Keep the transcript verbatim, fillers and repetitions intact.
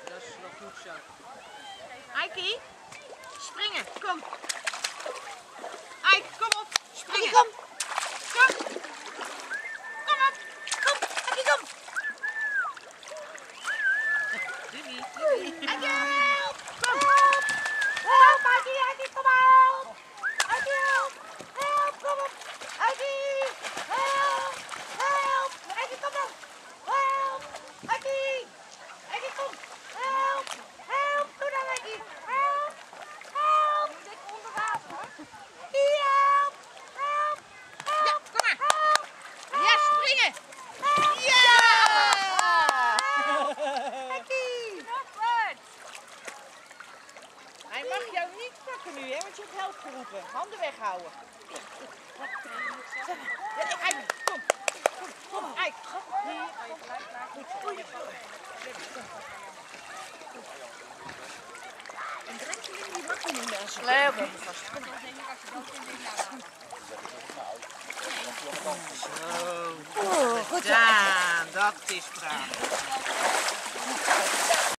Dat is wel goed zo. Aiki, springen, kom. Aik, kom op, springen. Kom. Kom. Kom op. Kom, Aiki, kom. Dimi, Dimi. Aiki, help. Kom. Help. Help, Aiki, Aiki, kom op. Aiki, help. Help, kom op. Aiki, help. Help. Aiki, kom op. Help. Aiki. Aiki, kom. Help. Help. Doe nou, Aiki. Help. Help. Dik onder water. Help. Help. Ja, kom maar. Help. Ja, springen. Ja! Hij mag jou niet pakken nu, hè, want je hebt help geroepen. Handen weghouden. Ja, Eik, kom. Kom, kom, Eik. Hier. Goed zo. En drenkeling die mag je niet meer zo. Nee, oké. Zo. Oh, goed zo. Ja, dat is braaf.